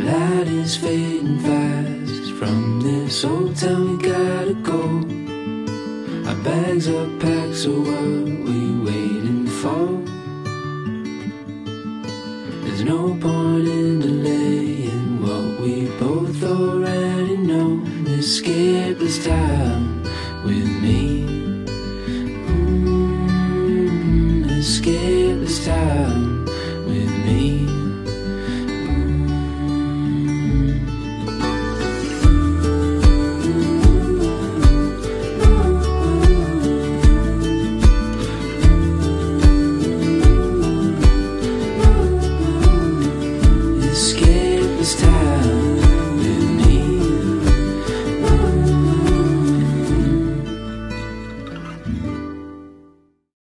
light is fading fast. From this old town we gotta go. Our bags are packed, so what we waiting for? There's no point in delaying what we both already